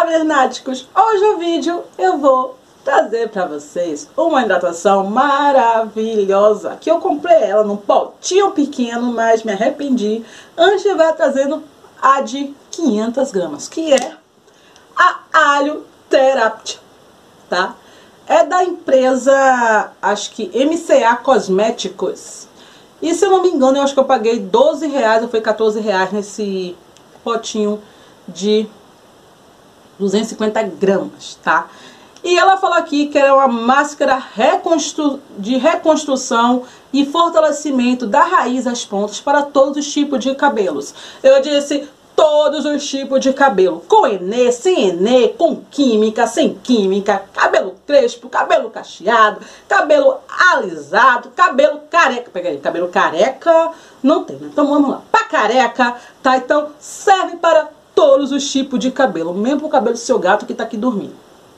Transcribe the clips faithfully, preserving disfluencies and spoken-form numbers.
cavernáticos, hoje o vídeo eu vou trazer para vocês uma hidratação maravilhosa, que eu comprei ela num potinho pequeno, mas me arrependi. Antes de vai trazendo a de quinhentas gramas, que é a Alho Therapy, tá? É da empresa, acho que M C A Cosméticos. E se eu não me engano, eu acho que eu paguei doze reais, ou foi quatorze reais nesse potinho de duzentos e cinquenta gramas, tá? E ela fala aqui que é uma máscara reconstru... de reconstrução e fortalecimento da raiz às pontas para todos os tipos de cabelos. Eu disse todos os tipos de cabelo, com enê, sem enê, com química, sem química, cabelo crespo, cabelo cacheado, cabelo alisado, cabelo careca. Pega aí, cabelo careca não tem, né? Então vamos lá, para careca, tá? Então serve para todos os tipos de cabelo, mesmo o cabelo do seu gato que tá aqui dormindo.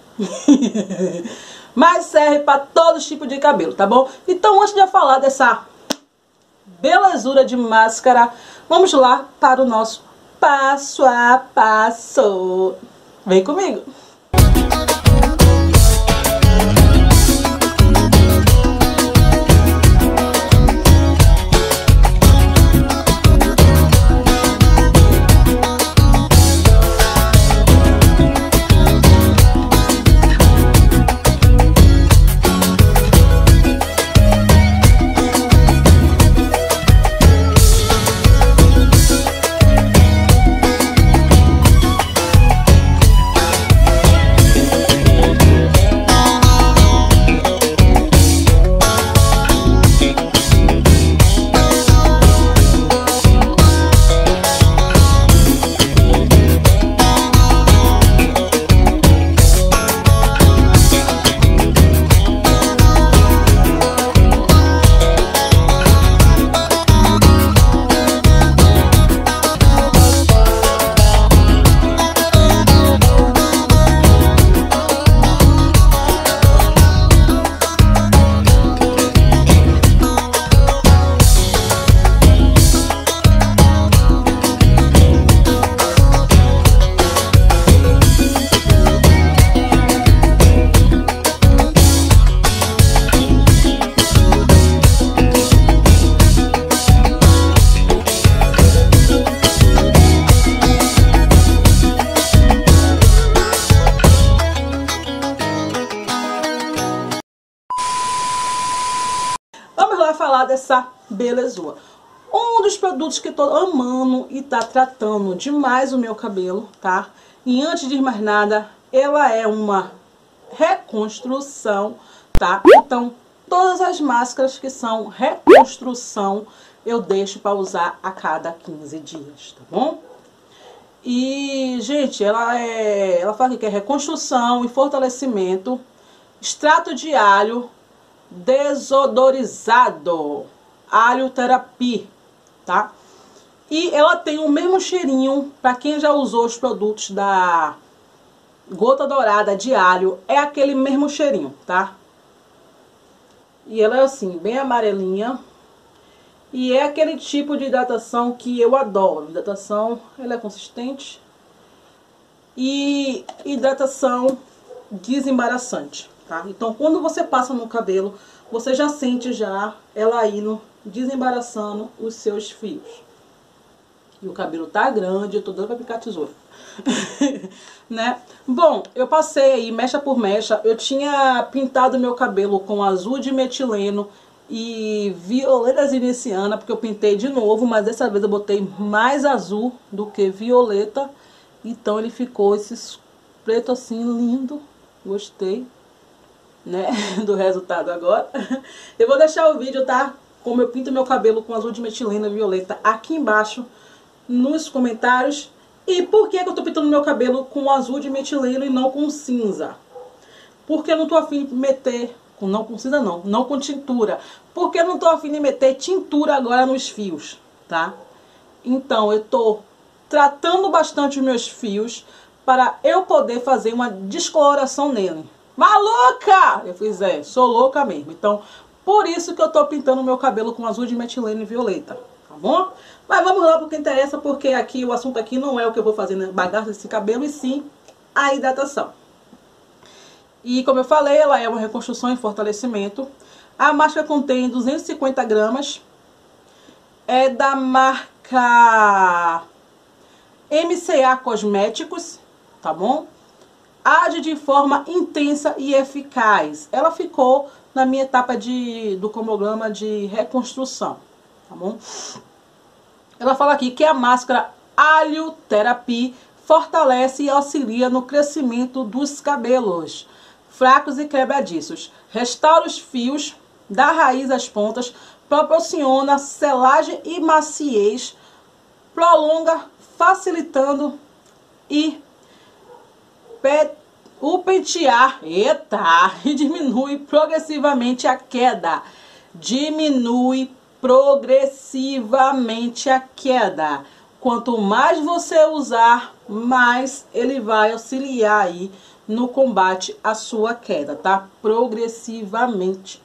Mas serve para todos os tipos de cabelo, tá bom? Então antes de eu falar dessa belezura de máscara, vamos lá para o nosso passo a passo. Vem comigo! Falar dessa belezura. Um dos produtos que eu tô amando e tá tratando demais o meu cabelo, tá? E antes de mais nada, ela é uma reconstrução, tá? Então, todas as máscaras que são reconstrução, eu deixo para usar a cada quinze dias, tá bom? E, gente, ela é... Ela fala que é reconstrução e fortalecimento, extrato de alho, desodorizado, Alho Therapy, tá? E ela tem o mesmo cheirinho, para quem já usou os produtos da gota dourada de alho, é aquele mesmo cheirinho, tá? E ela é assim, bem amarelinha, e é aquele tipo de hidratação que eu adoro. Hidratação, ela é consistente e hidratação desembaraçante. Tá? Então, quando você passa no cabelo, você já sente já ela indo desembaraçando os seus fios. E o cabelo tá grande, eu tô dando pra picar a tesoura. Né? Bom, eu passei aí, mecha por mecha, eu tinha pintado meu cabelo com azul de metileno e violeta ziniciana, porque eu pintei de novo, mas dessa vez eu botei mais azul do que violeta. Então ele ficou esse preto assim, lindo, gostei, né, do resultado agora. Eu vou deixar o vídeo, tá? Como eu pinto meu cabelo com azul de metilena e violeta aqui embaixo nos comentários. E por que que eu tô pintando meu cabelo com azul de metileno e não com cinza? Porque eu não tô afim de meter, com, não com cinza não, não com tintura. Porque eu não tô afim de meter tintura agora nos fios, tá? Então eu tô tratando bastante os meus fios para eu poder fazer uma descoloração nele. Maluca! Eu fiz, é, sou louca mesmo. Então, por isso que eu tô pintando o meu cabelo com azul de metileno e violeta, tá bom? Mas vamos lá pro que interessa, porque aqui o assunto aqui não é o que eu vou fazer na bagaça desse cabelo, e sim a hidratação. E como eu falei, ela é uma reconstrução e fortalecimento. A máscara contém duzentos e cinquenta gramas. É da marca M C A Cosméticos, tá bom? Age de forma intensa e eficaz. Ela ficou na minha etapa de, do cronograma de reconstrução, tá bom? Ela fala aqui que a máscara Alho Therapy fortalece e auxilia no crescimento dos cabelos fracos e quebradiços. Restaura os fios da raiz às pontas, proporciona selagem e maciez, prolonga, facilitando e o pentear, eita, e diminui progressivamente a queda. Diminui progressivamente a queda. Quanto mais você usar, mais ele vai auxiliar aí no combate à sua queda, tá? Progressivamente.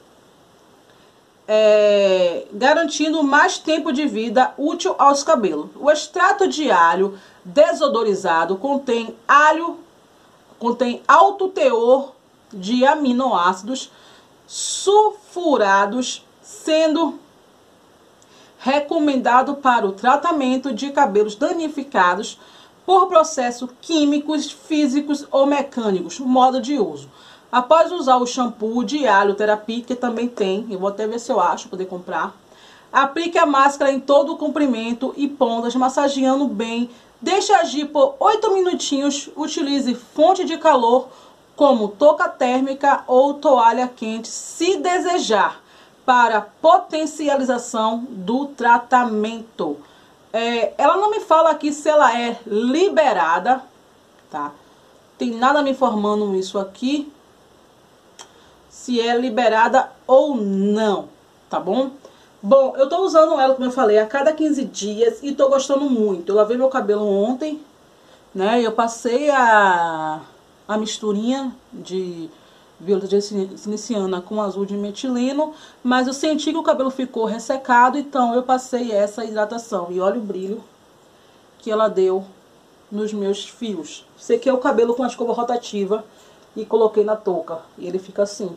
É, garantindo mais tempo de vida útil aos cabelos. O extrato de alho desodorizado contém alho, contém alto teor de aminoácidos sulfurados, sendo recomendado para o tratamento de cabelos danificados por processos químicos, físicos ou mecânicos. Modo de uso: após usar o shampoo de alho terapia, que também tem, eu vou até ver se eu acho, poder comprar, aplique a máscara em todo o comprimento e pontas, massageando bem. Deixe agir por oito minutinhos. Utilize fonte de calor como touca térmica ou toalha quente, se desejar, para potencialização do tratamento. É, ela não me fala aqui se ela é liberada, tá? Tem nada me informando isso aqui, se é liberada ou não, tá bom? Bom, eu tô usando ela, como eu falei, a cada quinze dias e tô gostando muito. Eu lavei meu cabelo ontem, né? Eu passei a, a misturinha de violeta siniciana com azul de metileno, mas eu senti que o cabelo ficou ressecado, então eu passei essa hidratação. E olha o brilho que ela deu nos meus fios. Sequei o cabelo com a escova rotativa e coloquei na touca. E ele fica assim.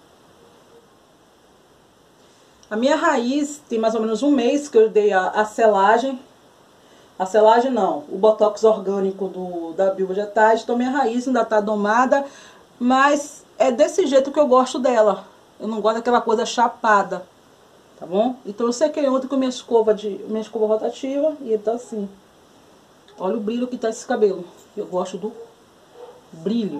A minha raiz tem mais ou menos um mês que eu dei a, a selagem. A selagem não, o botox orgânico do, da Biovegetais. Então minha raiz ainda tá domada, mas é desse jeito que eu gosto dela. Eu não gosto daquela coisa chapada, tá bom? Então eu sequei ontem com minha escova, de, minha escova rotativa e ele tá assim. Olha o brilho que tá esse cabelo. Eu gosto do brilho.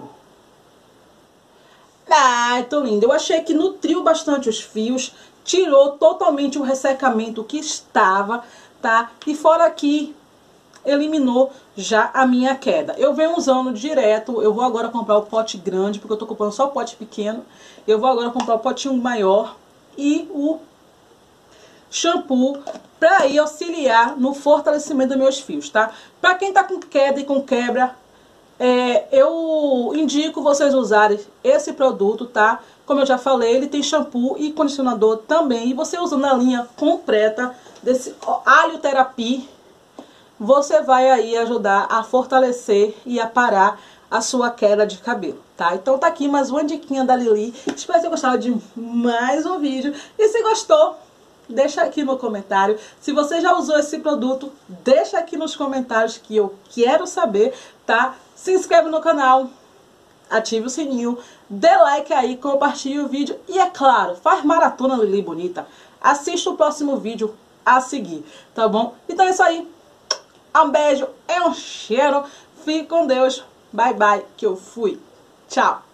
Ah, tô lindo. Eu achei que nutriu bastante os fios, tirou totalmente o ressecamento que estava, tá? E fora que eliminou já a minha queda. Eu venho usando direto. Eu vou agora comprar o pote grande, porque eu tô comprando só o pote pequeno. Eu vou agora comprar o potinho maior e o shampoo para ir auxiliar no fortalecimento dos meus fios, tá? Para quem tá com queda e com quebra, é, eu indico vocês usarem esse produto, tá? Como eu já falei, ele tem shampoo e condicionador também. E você usando a linha completa desse Alho Therapy, você vai aí ajudar a fortalecer e a parar a sua queda de cabelo, tá? Então tá aqui mais uma diquinha da Lili. Espero que você gostado de mais um vídeo. E se gostou, deixa aqui no comentário. Se você já usou esse produto, deixa aqui nos comentários que eu quero saber, tá? Se inscreve no canal, ative o sininho, dê like aí, compartilhe o vídeo e, é claro, faz maratona Lili Bonita. Assista o próximo vídeo a seguir, tá bom? Então é isso aí. Um beijo, é um cheiro. Fique com Deus. Bye, bye, que eu fui. Tchau.